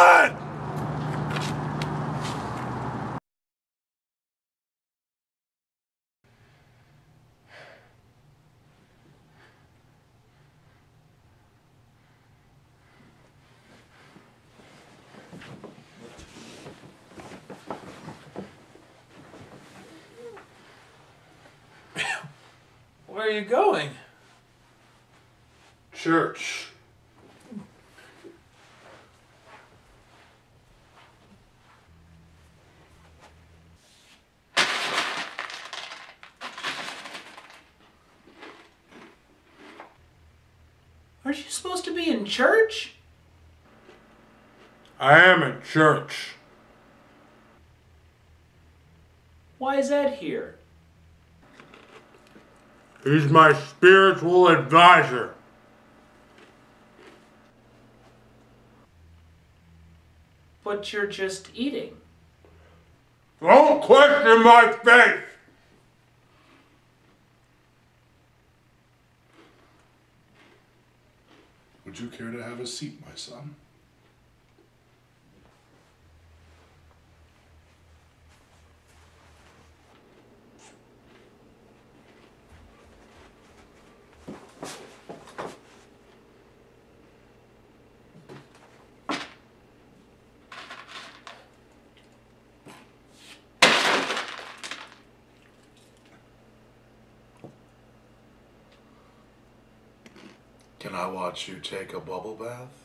Run! Where are you going? Church. Aren't you supposed to be in church? I am in church. Why is Ed here? He's my spiritual advisor. But you're just eating. Don't question my faith. Would you care to have a seat, my son? Can I watch you take a bubble bath?